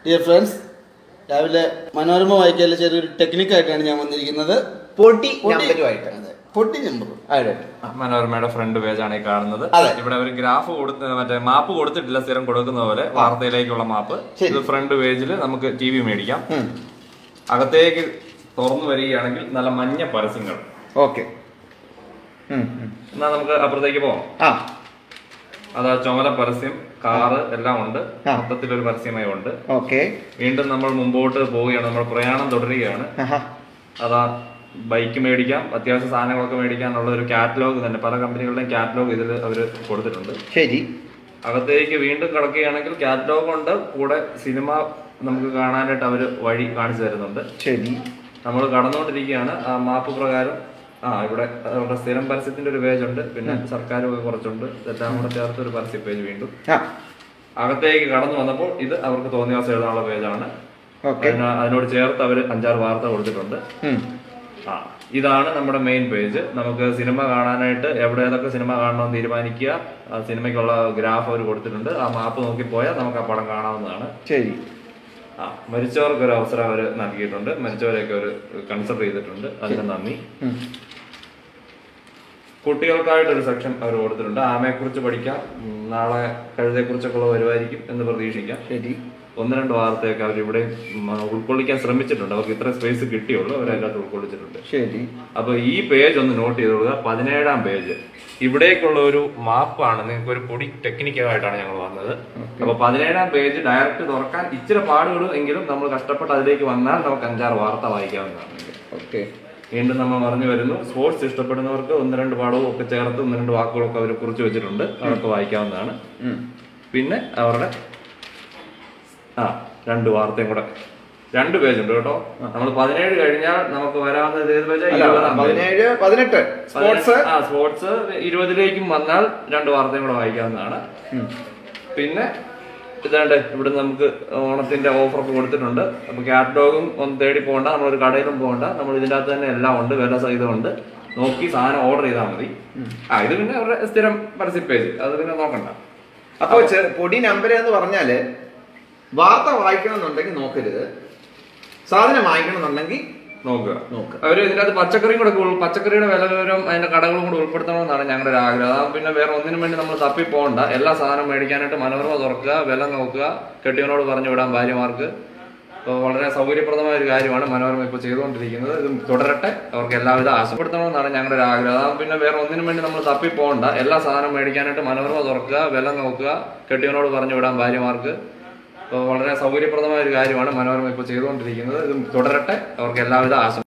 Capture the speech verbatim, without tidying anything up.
Dear friends, രാവിലെ മനോരമ വായിക്കാനുള്ള ചെറിയൊരു ടെക്നിക്കായിട്ടാണ് ഞാൻ വന്നിരിക്കുന്നത്. പൊടി നമ്പറുമായിട്ട്. പൊടി നമ്പർ മനോരമയുടെ ഫ്രണ്ട് പേജാണ് ഈ കാണുന്നത്. ഇവിടെ ഒരു ഗ്രാഫ് കൊടുത്ത് മറ്റേ മാപ്പ് കൊടുത്തിട്ടില്ല, സ്ഥിരം കൊടുക്കുന്ന പോലെ വാർത്തയിലേക്കുള്ള മാപ്പ്. ഇത് ഫ്രണ്ട് പേജിൽ നമുക്ക് ടി വി മേടിക്കാം. അകത്തേക്ക് തുറന്നു വരികയാണെങ്കിൽ നല്ല മഞ്ഞ പരസ്യങ്ങൾ. ഓക്കെ, എന്നാ നമുക്ക് അപ്പുറത്തേക്ക് പോവാം. അതാ ചുമല പരസ്യം, കാറ് എല്ലാം ഉണ്ട്. മൊത്തത്തിലൊരു പരസ്യമായി ഉണ്ട്. ഓക്കെ, വീണ്ടും നമ്മൾ മുമ്പോട്ട് പോവുകയാണ്, നമ്മൾ പ്രയാണം തുടരുകയാണ്. അതാ ബൈക്ക് മേടിക്കാം, അത്യാവശ്യ സാധനങ്ങളൊക്കെ മേടിക്കാനുള്ള ഒരു കാറ്റലോഗ് തന്നെ, പല കമ്പനികളുടെയും കാറ്റലോഗ് ഇതിൽ അവർ കൊടുത്തിട്ടുണ്ട്. ശരി, അകത്തേക്ക് വീണ്ടും കിടക്കുകയാണെങ്കിൽ കാറ്റലോഗ് ഉണ്ട്, കൂടെ സിനിമ നമുക്ക് കാണാനായിട്ട് അവർ വഴി കാണിച്ചു തരുന്നുണ്ട്. ശരി, നമ്മൾ കടന്നുകൊണ്ടിരിക്കുകയാണ്. ആ മാപ്പ് പ്രകാരം ആ ഇവിടെ അവരുടെ സ്ഥിരം പരസ്യത്തിന്റെ ഒരു പേജ് ഉണ്ട്, പിന്നെ സർക്കാരും ഒക്കെ കുറച്ചുണ്ട്. ഇതെല്ലാം കൂടെ ചേർത്ത് ഒരു പരസ്യ പേജ്. വീണ്ടും അകത്തേക്ക് കടന്നു വന്നപ്പോൾ ഇത് അവർക്ക് തോന്നിയ ദിവസം എഴുതാനുള്ള പേജാണ്. അതിനോട് ചേർത്ത് അവർ അഞ്ചാറ് വാർത്ത കൊടുത്തിട്ടുണ്ട്. ആ ഇതാണ് നമ്മുടെ മെയിൻ പേജ്. നമുക്ക് സിനിമ കാണാനായിട്ട് എവിടെ ഏതൊക്കെ സിനിമ കാണണമെന്ന് തീരുമാനിക്കുക. ആ സിനിമയ്ക്കുള്ള ഗ്രാഫ് അവർ കൊടുത്തിട്ടുണ്ട്. ആ മാപ്പ് നോക്കിപ്പോയാൽ നമുക്ക് ആ പടം കാണാവുന്നതാണ്. ശരി. ആ മരിച്ചവർക്ക് ഒരു അവസരം അവർ നൽകിയിട്ടുണ്ട്. മരിച്ചവരെയൊക്കെ അവർ കൺസിഡർ ചെയ്തിട്ടുണ്ട്. അതിന് നന്ദി. കുട്ടികൾക്കായിട്ടൊരു സെക്ഷൻ അവർ കൊടുത്തിട്ടുണ്ട്. ആമയെക്കുറിച്ച് പഠിക്കാം, നാളെ കഴുതയെക്കുറിച്ചൊക്കെ ഉള്ള വരുമായിരിക്കും എന്ന് പ്രതീക്ഷിക്കാം. ശരി, ഒന്ന് രണ്ട് വാർത്തയൊക്കെ അവർ ഇവിടെ ഉൾക്കൊള്ളിക്കാൻ ശ്രമിച്ചിട്ടുണ്ട്. അവർക്ക് ഇത്ര സ്പേസ് കിട്ടിയുള്ളൂ, അവരതിനകത്ത് ഉൾക്കൊള്ളിച്ചിട്ടുണ്ട്. ശരി, അപ്പൊ ഈ പേജ് ഒന്ന് നോട്ട് ചെയ്ത് കൊടുക്കുക. പതിനേഴാം പേജ് ഇവിടേക്കുള്ള ഒരു മാപ്പാണ്. നിങ്ങൾക്ക് ഒരു പൊടി ടെക്നിക്കലായിട്ടാണ് ഞങ്ങൾ വന്നത്. അപ്പൊ പതിനേഴാം പേജ് ഡയറക്റ്റ് തുറക്കാൻ ഇച്ചിരി പാടുകൾ എങ്കിലും നമ്മൾ കഷ്ടപ്പെട്ട് അതിലേക്ക് വന്നാൽ നമുക്ക് അഞ്ചാറ് വാർത്ത വായിക്കാവുന്നതാണ്. ഓക്കെ, വീണ്ടും നമ്മൾ പറഞ്ഞു വരുന്നു, സ്പോർട്സ് ഇഷ്ടപ്പെടുന്നവർക്ക് ഒന്ന് രണ്ട് പാഠവും ഒക്കെ ചേർത്ത് ഒന്ന് രണ്ട് വാക്കുകളൊക്കെ അവർ കുറിച്ച് വെച്ചിട്ടുണ്ട്. അതൊക്കെ വായിക്കാവുന്നതാണ്. പിന്നെ അവരുടെ ആ രണ്ട് വാർത്തയും കൂടെ രണ്ട് പേജ് ഉണ്ട് കേട്ടോ. നമ്മൾ പതിനേഴ് കഴിഞ്ഞാൽ നമുക്ക് വരാവുന്നത് ഏത് പേജ്? പതിനേഴ് പതിനെട്ട് സ്പോർട്സ്. ആ സ്പോർട്സ് ഇരുപതിലേക്കും വന്നാൽ രണ്ട് വാർത്തയും കൂടെ വായിക്കാവുന്നതാണ്. പിന്നെ ഇതാണ്ട് ഇവിടെ നമുക്ക് ഓണത്തിന്റെ ഓഫറൊക്കെ കൊടുത്തിട്ടുണ്ട്. അപ്പൊ കാറ്റലോഗും ഒന്ന് തേടി പോകണ്ട, നമ്മളൊരു കടയിലും പോകണ്ട, നമ്മൾ ഇതിൻ്റെ അകത്ത് തന്നെ എല്ലാം ഉണ്ട്, വില സഹിതമുണ്ട്. നോക്കി സാധനം ഓർഡർ ചെയ്താൽ മതി. ആ ഇത് പിന്നെ അവരുടെ സ്ഥിരം പരസ്യ പേജ്, അത് പിന്നെ നോക്കണ്ട. അപ്പൊ പൊടി നമ്പർ എന്ന് പറഞ്ഞാല് വാർത്ത വായിക്കണം എന്നുണ്ടെങ്കിൽ നോക്കരുത്, സാധനം വാങ്ങിക്കണം എന്നുണ്ടെങ്കിൽ നോക്കുക നോക്കുക അവര് ഇതിനകത്ത് പച്ചക്കറിയും കൂടെ പച്ചക്കറിയുടെ വില വിവരം അതിന്റെ കടകളും കൂടെ ഉൾപ്പെടുത്തണമെന്നാണ് ഞങ്ങളുടെ ഒരു ആഗ്രഹം. അതാ പിന്നെ വേറെ ഒന്നിനും വേണ്ടി നമ്മൾ തപ്പി പോകണ്ട. എല്ലാ സാധനം മേടിക്കാനായിട്ട് മനോരമ തുറക്കുക, വില നോക്കുക, കെട്ടിയവനോട് പറഞ്ഞു വിടാൻ ഭാര്യമാർക്ക്. അപ്പോൾ വളരെ സൗകര്യപ്രദമായ ഒരു കാര്യമാണ് മനോരമ ഇപ്പോൾ ചെയ്തുകൊണ്ടിരിക്കുന്നത്. ഇത് തുടരട്ടെ, അവർക്ക് എല്ലാവിധ ആശപ്പെടുത്തണമെന്നാണ് ഞങ്ങളുടെ ഒരു ആഗ്രഹം. അതാ പിന്നെ വേറെ ഒന്നിനും വേണ്ടി നമ്മൾ തപ്പി പോകണ്ട. എല്ലാ സാധനം മേടിക്കാനായിട്ട് മനോരമ തുറക്കുക, വില നോക്കുക, കെട്ടിയവനോട് പറഞ്ഞു വിടാൻ ഭാര്യമാർക്ക്. അപ്പോൾ വളരെ സൗകര്യപ്രദമായ ഒരു കാര്യമാണ് മനോരമ ഇപ്പോൾ ചെയ്തുകൊണ്ടിരിക്കുന്നത്. ഇത് തുടരട്ടെ, അവർക്ക് എല്ലാവിധ ആശംസ.